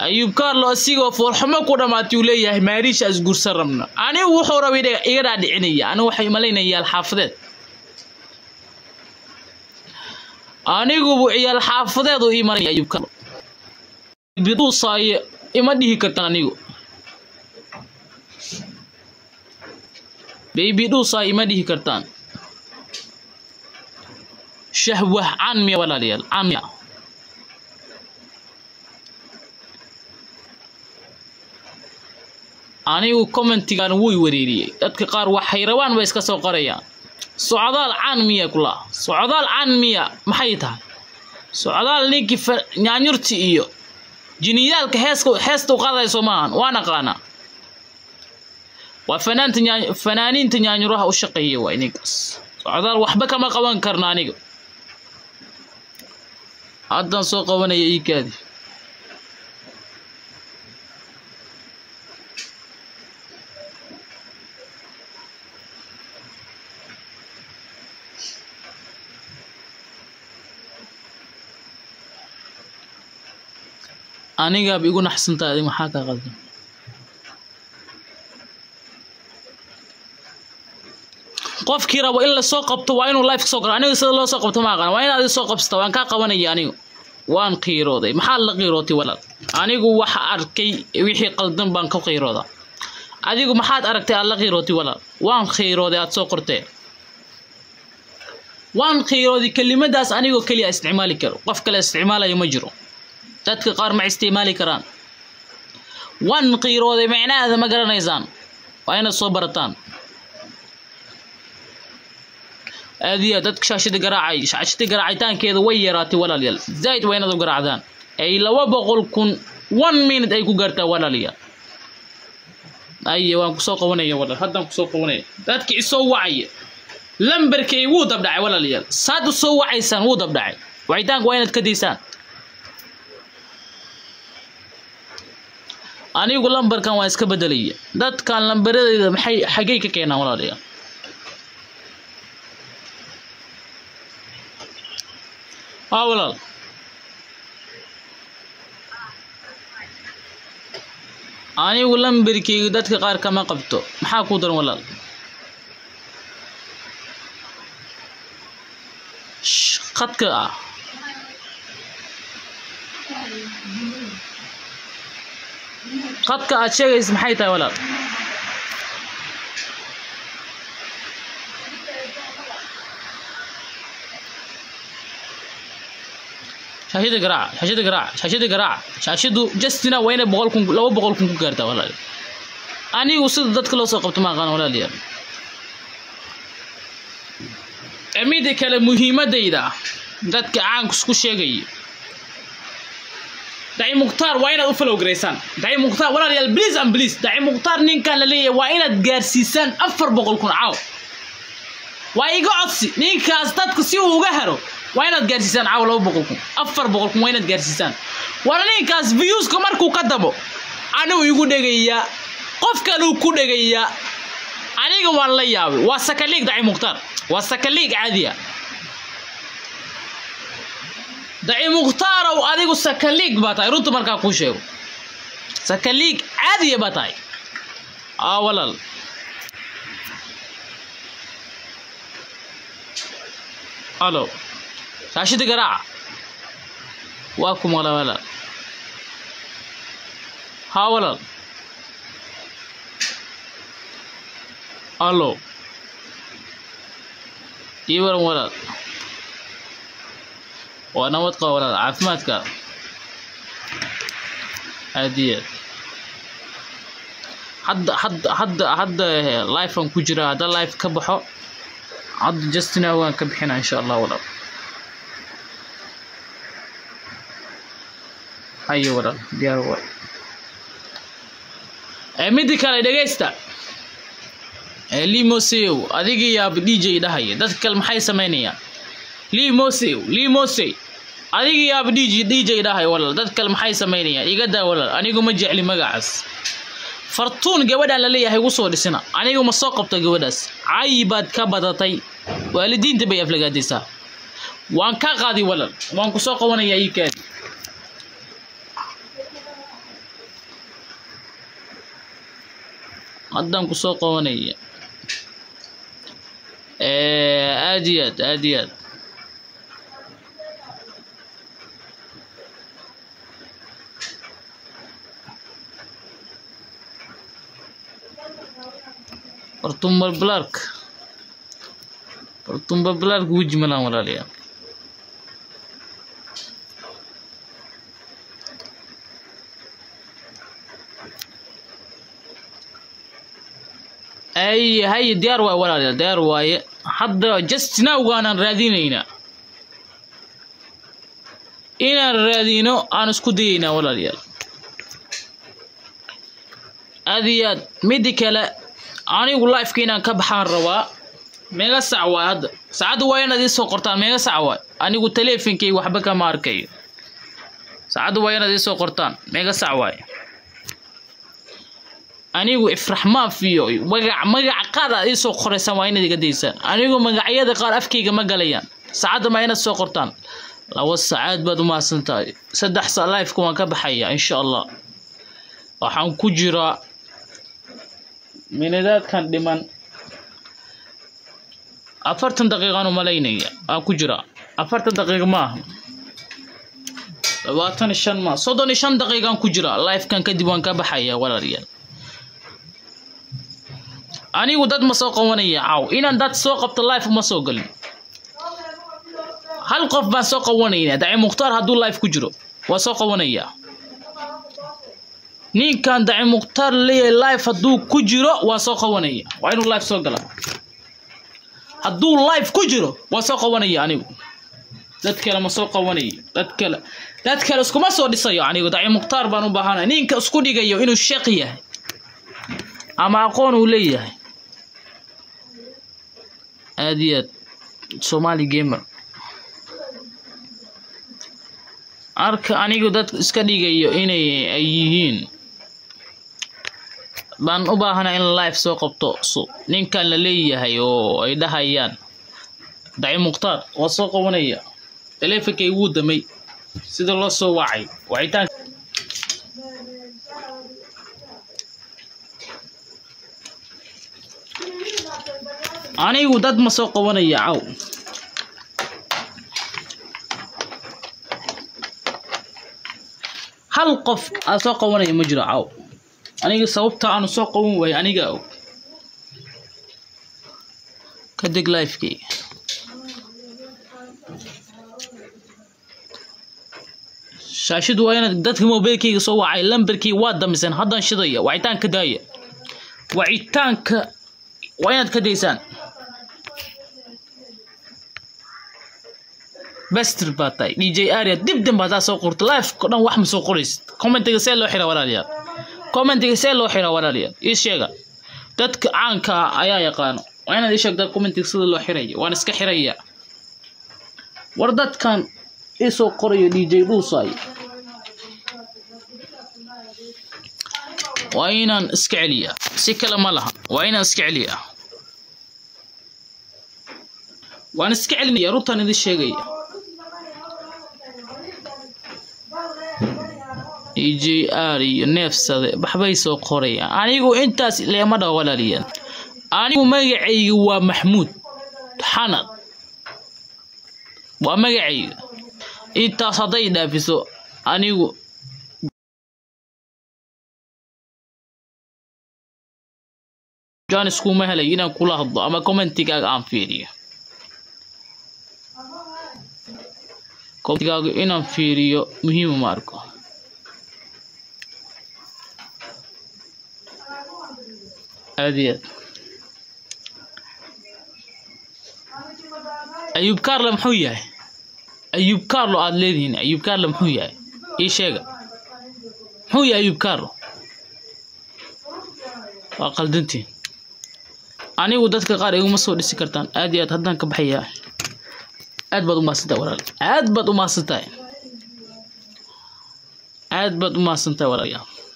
أيوب كارلو أسيغو فورحما كودا ما توليه ماريش أزغور سرمنا أنا وحو ربي إيرا دعنية أنا وحي مالينا يا الحافظات أنا قبو يا الحافظات وإيمان أيوب كارلو بدو صاي إما ديه كرتان أنيقو بدو صاي إما ديه كرتان شهوة عامية ولا ليال عامية anigu commentigan wuu wareeriyay dadka qaar waxay rabaan way iska soo qorayaan socdaal caan miya kula socdaal caan miya maxay tahay socdaal ninki nyaanyurti iyo jiniyaalka heesta u qaadayso maahan waan aqaana waa fanaaniinta nyaanyuraha u shaqeeyay waa ninkaas socdaal waxba kama qaban karna aniga haddan soo qabanaya ii kaadi aniga bigu naxsantahay maxaa ka qaldan qofkii rabo in la soo qabto waa inuu live soo galo aniga sida loo soo qabto ma aqaan waa inaad soo qabsato waan ka qabanaya anigu waan qiirooday maxaa la qiirootay walaal anigu waxa arkay wixii qaldan baan ka qiirooda adigu maxaad aragtay alla qiirootay walaal waan qiirooday aad soo qortay waan qiirooday kelimadaas anigu kaliya isticmaali karo qof kale isticmaalayo ma jiro dadka qaar ma isticmaali karaan waan qiirooday macnaheeda ma garanaysaan waa inaad soo barataan aadiya dadka shaashada garaacitaankeeda way yaraatay walaalayaal zaid waa inaad u garaacdaan ay 200,000 1 minute ay ku gaartaa walaalayaal ay waan ku soo qabanaya walaal haddaan ku soo qabanaya dadka isoo wacay lambarkay wuu dabdhacay walaalayaal saad u soo wacaysan wuu dabdhacay wacitaanku waa inaad ka diisaan anigu lambarkan waa iska bedelaya dadkan lambaradayda maxay xagee ka keenaan walaalayaal walaal anigu lambarkayga dadka qaar kama qabto maxaa ku daran walaal khadka qadka aad sheegaysid maxay tahay walaal shaashada garaac shaashadu justina wayna 200,000 ku gaartaa walaal anigu sida dadka loo soo qabto ma aqaan walaalayaal amida kale muhiimadayda dadka caanku isku sheegay داعي مختار وين أفلو جريسان داعي مختار ولا ريال بليز أم بليز داعي مختار نين كان لليه وين جارسيسان أفر بقول كون عاو ويقعد نين كاستات كسيو وجهرو وين جارسيسان عاو لو بقول كون أفر بقول كون وين جارسيسان ولا نين كاس فيوز كماركو كتبوا أنا ويقول دقيقة قف كانوا كود دقيقة أنا يقول الله ياوي واسكاليك داعي مختار واسكاليك عادية داعي مختار وأديكو سكاليك باتاي رنت مركا كوشيو سكاليك عادية باتاي ولا الو شاشة قراءة واكم ولا ولا الو يورم ولا وانا متقى ولا عافماتك هدية حد لايف كجرا هذا لايف كبحو عد جستنا وان كبحنا ان شاء الله ولا هاي ولا ديار ولا ميديكال دغيستا ليموسيو اديغي يا دي جي دحاي ددك maxay sameynayaan liimosey adiga yaab DJ dhahay walaal dad kale maxay sameynayaan iga daa walaal anigu ma jecli magacaas fartuun gabadha la leeyahay ugu soo dhisina anigu ma soo qabto gabadhaas caybad ka badatay waalidiinta bay aflagaadaysa waan ka qaadi walaal waan ku soo qabanaya ii kaadi haddaan ku soo qabanaya aad iyo aad برتم بلارك وجه ملا ولا ليا اي هاي ديار واي ولا ليا ديار واي حد جستنا وانا رادينينا إنا رادينو أنا اسكو دينا ولا ليا هذه ميديكال أنا أقول لايف كينا كبحان روا ميغا ساعة هذا ساعة وين هذه سوق قرطان ميغا ساعة أنا أقول تليفون كي وحبك ماركي ساعة وين هذه سوق قرطان ميغا ساعة أنا أقول إفرح ما فيه مجا قارة هذه سوق خرسان وين هذه قديسة أنا أقول مجا عيادة قار أفكي ما قليان ساعة ما هنا سوق قرطان لو الساعات بدو ما سنتاي سدح ساعة لايف كمان كبحية إن شاء الله وحن كجرا من ذات كان دمان 40 دقيقة وملايين كجرا 40 دقيقة ما 25 ما 25 دقيقة كجرا لايف كان كديوان كبحية ولا ريال أنا وداد مسوق ونية عاو إن داد سوق قبط اللايف ومسوق لي هل قف مسوق ونية دعي مختار هدول لايف كجرو وسوق ونية نين كان دعي مختار لي لايف هدو كجرو وسوق ونية وعينو لايف سوق لا هدو لايف كجرو وسوق ونية أنا dadka lama soo qawanay dadka isku ma soo dhisayo anigu dacay muqtaar baan u baahanay ninka isku dhigayo inuu shaqo yahay ama aqoon u leeyahay aadiyad Somali gamer arka anigu dad iska dhigayo inay ay yihiin baan u baahanay in live soo qabto ninkan la leeyahay oo ay dhahayaan dacay muqtaar waa soo qawanaya تلفكي ودمي سيد الله سو وعي وعيتان أنا وداد ما سو قوانيا عاو هل قف أسو قوانيا مجرى عاو أنا صوبتها أنا سو قوان وي أنا جاو كدق لايف كي شاشد وين dadka mobilkayga soo wacay lambarkii waa damisan hadan shidaya wacitaanka daaya wacitaanka waynaad ka deysaan bastr batay DJ area dibdan baad soo qorto live ko dhan wax ma soo qoraysid commentiga see loo xira walaaliyaal commentiga see loo xira walaaliyaal ii sheega dadka caanka ayaa yaqaan waynaad ii sheegtaa commentiga sida loo xirayo waan iska xiraya war dadkan isoo qorayo DJ Busay وأين إسكعلية سكلا ملها وأين إسكعلية وأنا إسكعلية رطاني ذي الشيء يجي آري نفس بحبي سوق قرية أنا يقول أنت لا مدى ولا ريال أنا يقول مجعي ومحمود حنط ومجعي أنت صدينا في سوق أنا يقول جان اسكو ما هلا ينا كل هذا أما كومنتيكا عم فيري كومنتيكا إنا فيريو مهم ماركو هذه أيوب كارلو محوية أيوب كارلو عادلين أيوب كارلو محوية إيش شيء محوية أيوب كارلو وأقل دنتي أنا ودتك قارئ يوم الصور السكرتان أديات هدان كبحية أدبط وما سنتا ولا أدبط وما سنتا أدبط وما سنتا ولا